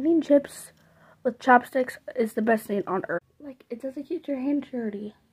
Eating chips with chopsticks is the best thing on earth. Like, it doesn't get your hands dirty.